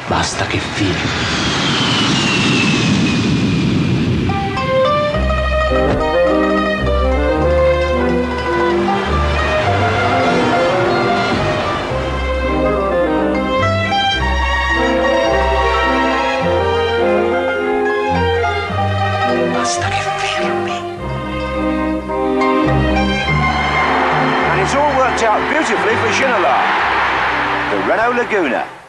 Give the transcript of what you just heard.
Basta che firmi. Basta che firmi. And it's all worked out beautifully for Ginola, the Renault Laguna.